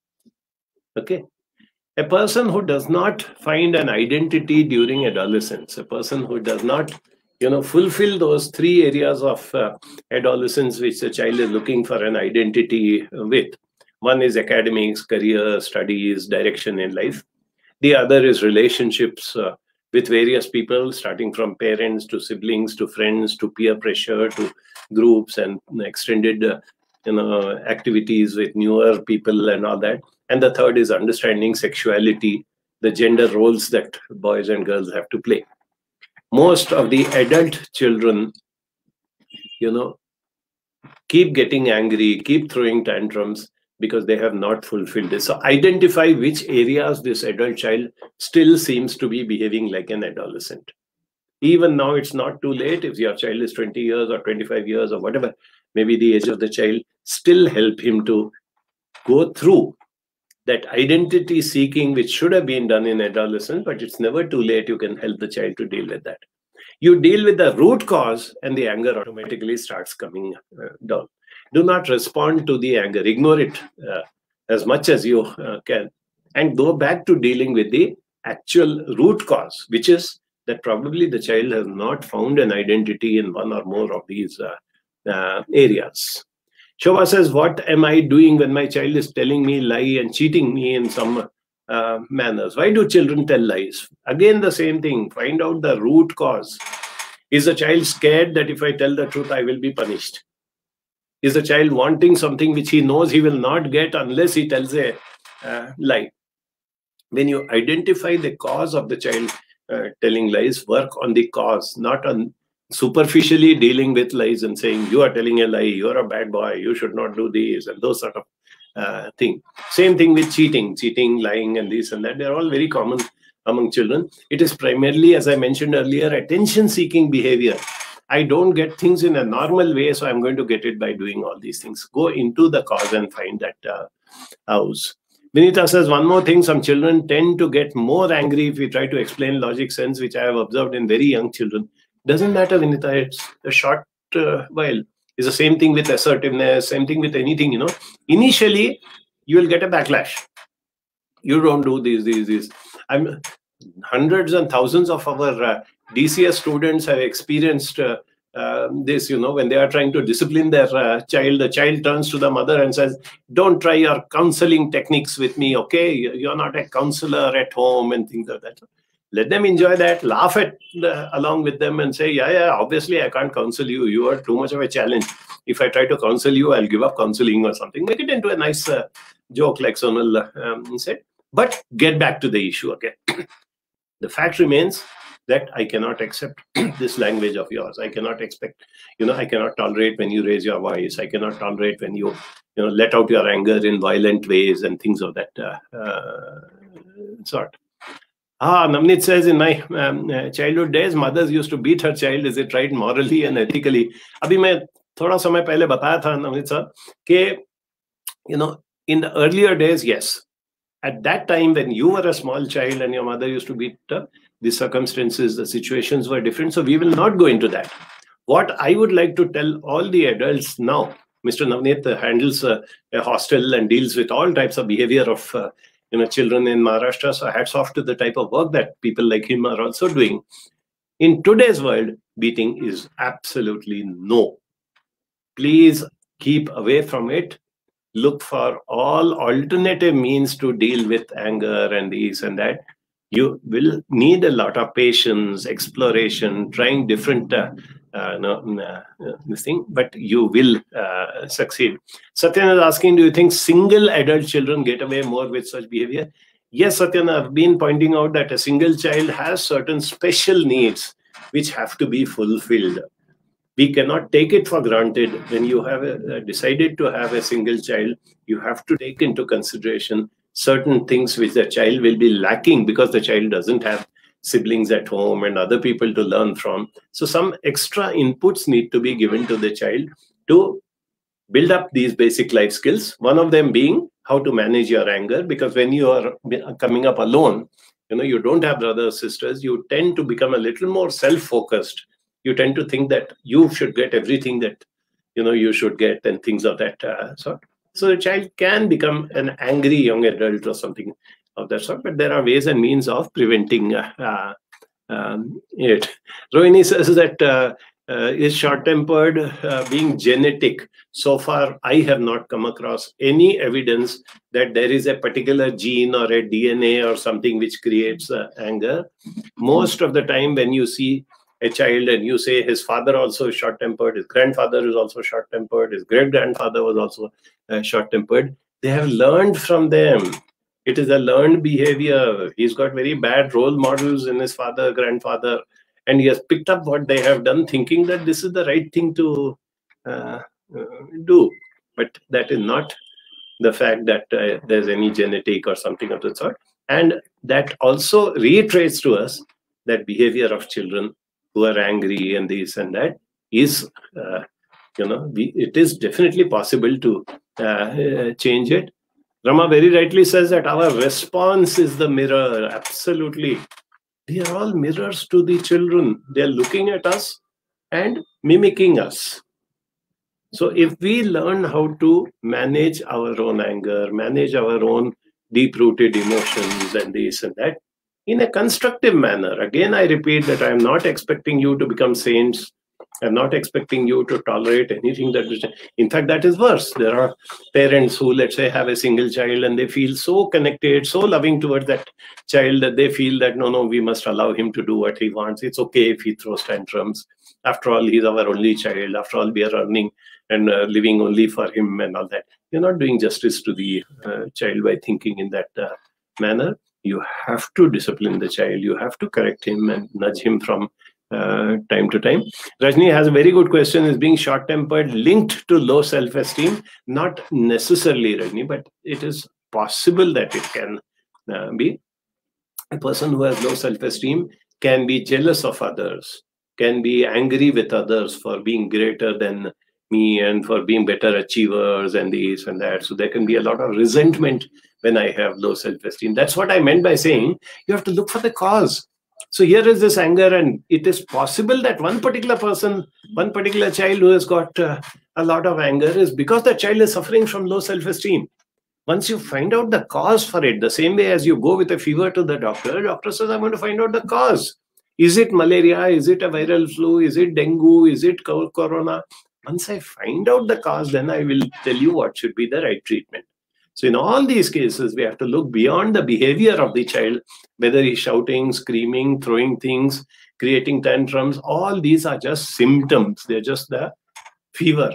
Okay. A person who does not find an identity during adolescence, a person who does not, you know, fulfill those three areas of uh, adolescence which the child is looking for an identity with. One is academics, career, studies, direction in life. The other is relationships uh, with various people, starting from parents to siblings to friends to peer pressure to groups and extended uh, you know, activities with newer people and all that. And the third is understanding sexuality, the gender roles that boys and girls have to play. Most of the adult children, you know, keep getting angry, keep throwing tantrums because they have not fulfilled this. So identify which areas this adult child still seems to be behaving like an adolescent. Even now, it's not too late. If your child is twenty years or twenty-five years or whatever, maybe the age of the child, still help him to go through that identity seeking, which should have been done in adolescence, but it's never too late. You can help the child to deal with that. You deal with the root cause and the anger automatically starts coming uh, down. Do not respond to the anger. Ignore it uh, as much as you uh, can. And go back to dealing with the actual root cause, which is that probably the child has not found an identity in one or more of these uh, uh, areas. Shobha says, what am I doing when my child is telling me lie and cheating me in some uh, manners? Why do children tell lies? Again, the same thing. Find out the root cause. Is the child scared that if I tell the truth, I will be punished? Is the child wanting something which he knows he will not get unless he tells a uh, lie? When you identify the cause of the child uh, telling lies, work on the cause, not on superficially dealing with lies and saying, you are telling a lie, you're a bad boy, you should not do this, and those sort of uh, thing. Same thing with cheating, cheating, lying, and this and that. They're all very common among children. It is primarily, as I mentioned earlier, attention-seeking behavior. I don't get things in a normal way, so I'm going to get it by doing all these things. Go into the cause and find that uh, house. Vinita says, one more thing, some children tend to get more angry if we try to explain logic sense, which I have observed in very young children. Doesn't matter, Vinita, it's a short uh, while. It's the same thing with assertiveness, same thing with anything, you know. Initially, you will get a backlash. You don't do these, these, these. I'm hundreds and thousands of our uh, D C S students have experienced uh, uh, this, you know, when they are trying to discipline their uh, child, the child turns to the mother and says, don't try your counseling techniques with me, okay? You're not a counselor at home and things like that. Let them enjoy that, laugh at the, along with them and say, yeah, yeah, obviously I can't counsel you. You are too much of a challenge. If I try to counsel you, I'll give up counseling or something. Make it into a nice uh, joke like Sonal um, said. But get back to the issue again. The fact remains that I cannot accept this language of yours. I cannot expect, you know, I cannot tolerate when you raise your voice. I cannot tolerate when you, you know, let out your anger in violent ways and things of that uh, uh, sort. Ah, Namnit says, in my um, uh, childhood days, mothers used to beat her child. Is it right morally and ethically? Abhi main thoda samay pehle bataya tha, Namnit sir, ke, you know, in the earlier days, yes. At that time, when you were a small child and your mother used to beat her, the circumstances, the situations were different. So we will not go into that. What I would like to tell all the adults now, Mister Navneet handles a, a hostel and deals with all types of behavior of uh, you know, children in Maharashtra. So hats off to the type of work that people like him are also doing. In today's world, beating is absolutely no. Please keep away from it. Look for all alternative means to deal with anger and this and that. You will need a lot of patience, exploration, trying different uh, uh, no, uh, this thing, but you will uh, succeed. Satyan is asking, do you think single adult children get away more with such behavior? Yes, Satyan, I've been pointing out that a single child has certain special needs which have to be fulfilled. We cannot take it for granted. When you have a, uh, decided to have a single child, you have to take into consideration certain things which the child will be lacking because the child doesn't have siblings at home and other people to learn from. So some extra inputs need to be given to the child to build up these basic life skills. One of them being how to manage your anger, because when you are coming up alone, you know, you don't have brothers, sisters, you tend to become a little more self-focused. You tend to think that you should get everything that, you know, you should get and things of that uh, sort. So the child can become an angry young adult or something of that sort, but there are ways and means of preventing uh, uh, um, it. Rohini says that uh, uh, is short-tempered uh, being genetic? So far, I have not come across any evidence that there is a particular gene or a D N A or something which creates uh, anger. Most of the time when you see a child and you say his father also is short-tempered, his grandfather is also short-tempered, his great-grandfather was also uh, short-tempered, they have learned from them. It is a learned behavior. He's got very bad role models in his father, grandfather, and he has picked up what they have done, thinking that this is the right thing to uh, uh, do. But that is not the fact that uh, there's any genetic or something of the sort. And that also reiterates to us that behavior of children who are angry and this and that is, uh, you know, we, it is definitely possible to uh, uh, change it. Rama very rightly says that our response is the mirror. Absolutely. We are all mirrors to the children. They are looking at us and mimicking us. So if we learn how to manage our own anger, manage our own deep-rooted emotions and this and that in a constructive manner, again, I repeat that I am not expecting you to become saints. I'm not expecting you to tolerate anything that is, in fact, that is worse. There are parents who, let's say, have a single child and they feel so connected, so loving towards that child that they feel that, no, no, we must allow him to do what he wants. It's okay if he throws tantrums. After all, he's our only child. After all, we are earning and uh, living only for him and all that. You're not doing justice to the uh, child by thinking in that uh, manner. You have to discipline the child. You have to correct him and nudge him from Uh, time to time. Rajni has a very good question. Is being short-tempered linked to low self-esteem? Not necessarily, Rajni, but it is possible that it can uh, be. A person who has low self-esteem can be jealous of others, can be angry with others for being greater than me and for being better achievers and this and that. So there can be a lot of resentment when I have low self-esteem. That's what I meant by saying you have to look for the cause. So here is this anger, and it is possible that one particular person, one particular child who has got uh, a lot of anger is because the child is suffering from low self-esteem. Once you find out the cause for it, the same way as you go with a fever to the doctor, the doctor says, I want to find out the cause. Is it malaria? Is it a viral flu? Is it dengue? Is it corona? Once I find out the cause, then I will tell you what should be the right treatment. So in all these cases, we have to look beyond the behavior of the child, whether he's shouting, screaming, throwing things, creating tantrums. All these are just symptoms. They're just the fever.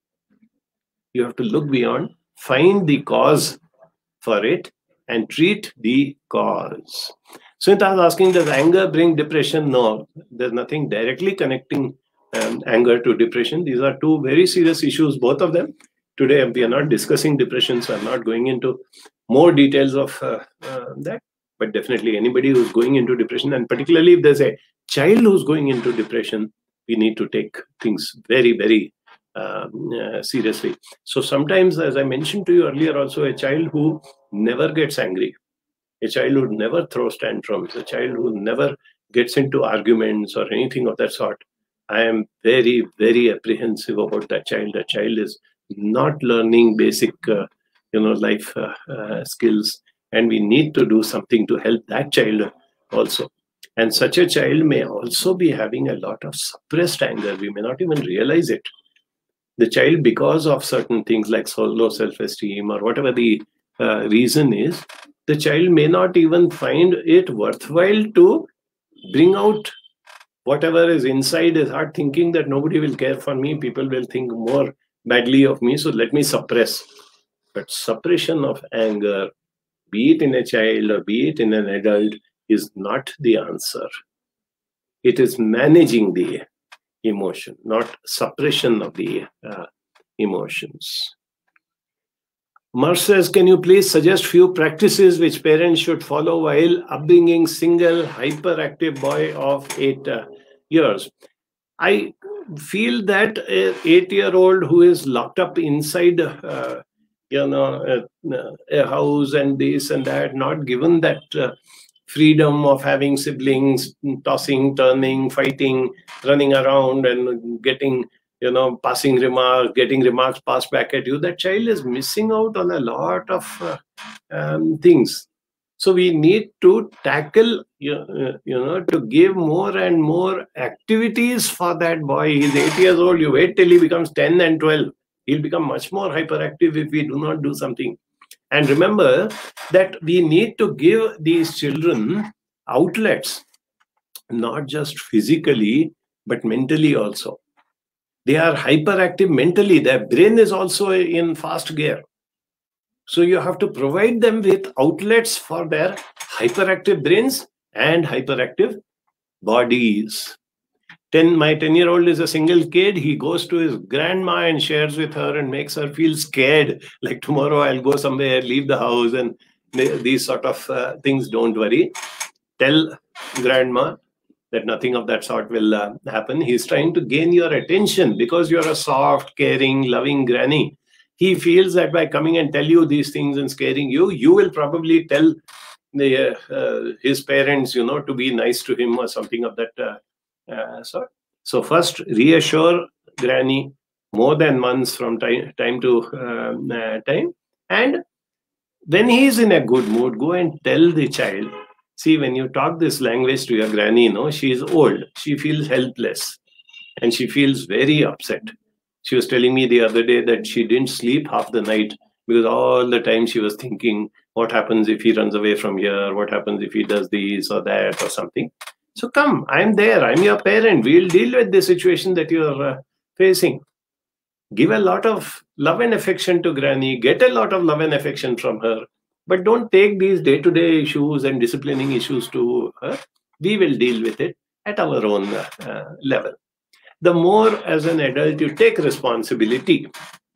You have to look beyond, find the cause for it, and treat the cause. So I was asking, does anger bring depression? No, there's nothing directly connecting um, anger to depression. These are two very serious issues, both of them. Today, we are not discussing depression, so I'm not going into more details of uh, uh, that. But definitely anybody who's going into depression, and particularly if there's a child who's going into depression, we need to take things very, very um, uh, seriously. So sometimes, as I mentioned to you earlier also, a child who never gets angry, a child who never throws tantrums, a child who never gets into arguments or anything of that sort, I am very, very apprehensive about that child. That child is not learning basic, uh, you know, life uh, uh, skills, and we need to do something to help that child also. And such a child may also be having a lot of suppressed anger. We may not even realize it. The child, because of certain things like low self-esteem or whatever the uh, reason is, the child may not even find it worthwhile to bring out Whatever is inside is hard thinking that nobody will care for me. People will think more badly of me. So let me suppress. But suppression of anger, be it in a child or be it in an adult, is not the answer. It is managing the emotion, not suppression of the uh, emotions. Marsh says, can you please suggest few practices which parents should follow while upbringing single hyperactive boy of eight uh, years? I feel that an eight-year-old who is locked up inside, uh, you know, a, a house and this and that, not given that uh, freedom of having siblings, tossing, turning, fighting, running around and getting, you know, passing remarks, getting remarks passed back at you, that child is missing out on a lot of uh, um, things. So we need to tackle, you, uh, you know, to give more and more activities for that boy. He's eight years old. You wait till he becomes ten and twelve. He'll become much more hyperactive if we do not do something. And remember that we need to give these children outlets, not just physically, but mentally also. They are hyperactive mentally. Their brain is also in fast gear. So you have to provide them with outlets for their hyperactive brains and hyperactive bodies. Ten, my ten-year-old is a single kid. He goes to his grandma and shares with her and makes her feel scared. Like tomorrow I'll go somewhere, leave the house, and these sort of uh, things. Don't worry. Tell grandma that nothing of that sort will uh, happen. He's trying to gain your attention because you're a soft, caring, loving granny. He feels that by coming and tell you these things and scaring you, you will probably tell the, uh, uh, his parents, you know, to be nice to him or something of that uh, uh, sort. So first, reassure granny more than months from time, time to um, uh, time. And when he's in a good mood, go and tell the child, see, when you talk this language to your granny, you know, she is old. She feels helpless and she feels very upset. She was telling me the other day that she didn't sleep half the night because all the time she was thinking, what happens if he runs away from here? What happens if he does this or that or something? So come, I'm there. I'm your parent. We'll deal with the situation that you're uh, facing. Give a lot of love and affection to granny. Get a lot of love and affection from her. But don't take these day-to-day issues and disciplining issues to her. We will deal with it at our own uh, level. The more as an adult you take responsibility,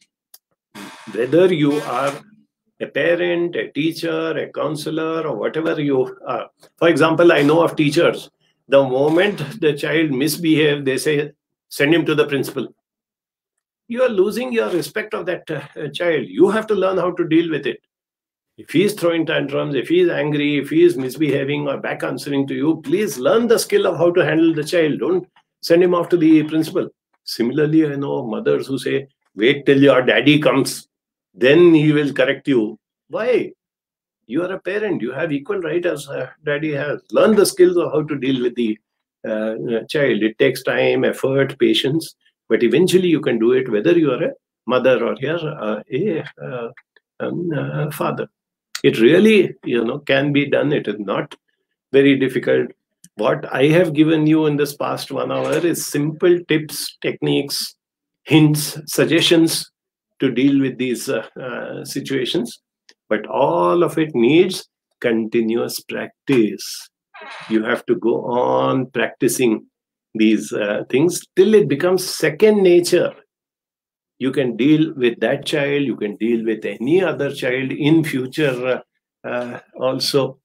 whether you are a parent, a teacher, a counselor, or whatever you are. For example, I know of teachers, the moment the child misbehaves, they say, send him to the principal. You are losing your respect of that uh, child. You have to learn how to deal with it. If he is throwing tantrums, if he is angry, if he is misbehaving or back answering to you, please learn the skill of how to handle the child. Don't send him off to the principal. Similarly, I know mothers who say, wait till your daddy comes, then he will correct you. Why? You are a parent. You have equal right as uh, daddy has. Learn the skills of how to deal with the uh, child. It takes time, effort, patience, but eventually you can do it whether you are a mother or you're uh, a uh, um, uh, father. It really, you know, can be done. It is not very difficult. What I have given you in this past one hour is simple tips, techniques, hints, suggestions to deal with these uh, uh, situations. But all of it needs continuous practice. You have to go on practicing these uh, things till it becomes second nature. You can deal with that child, you can deal with any other child in future uh, uh, also.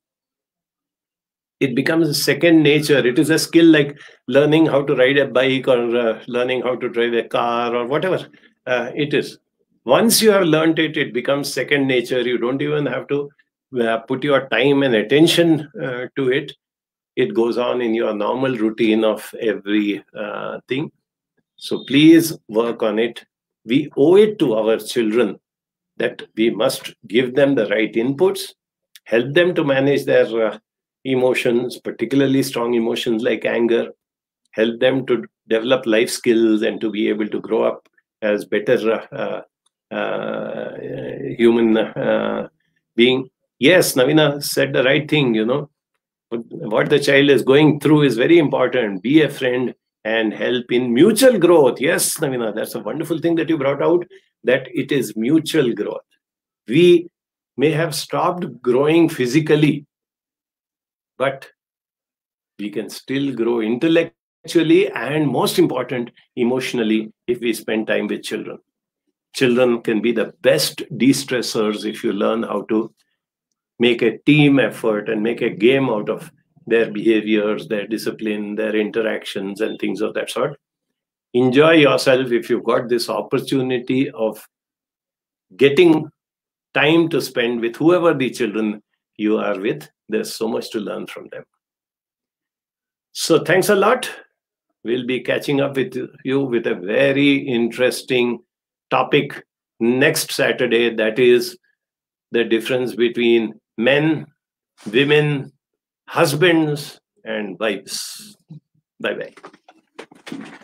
It becomes a second nature. It is a skill like learning how to ride a bike or uh, learning how to drive a car or whatever uh, it is. Once you have learned it, it becomes second nature. You don't even have to uh, put your time and attention uh, to it. It goes on in your normal routine of every uh, thing. So please work on it. We owe it to our children that we must give them the right inputs, help them to manage their uh, emotions, particularly strong emotions like anger, help them to develop life skills and to be able to grow up as better uh, uh, human uh, being. Yes, Navina said the right thing, you know, what the child is going through is very important. Be a friend and help in mutual growth. Yes, Navina, that's a wonderful thing that you brought out, that it is mutual growth. We may have stopped growing physically, but we can still grow intellectually and, most important, emotionally if we spend time with children. Children can be the best de-stressors if you learn how to make a team effort and make a game out of their behaviors, their discipline, their interactions, and things of that sort. Enjoy yourself if you've got this opportunity of getting time to spend with whoever the children you are with. There's so much to learn from them. So thanks a lot. We'll be catching up with you with a very interesting topic next Saturday. That is the difference between men, women, husbands, and wives. Bye-bye.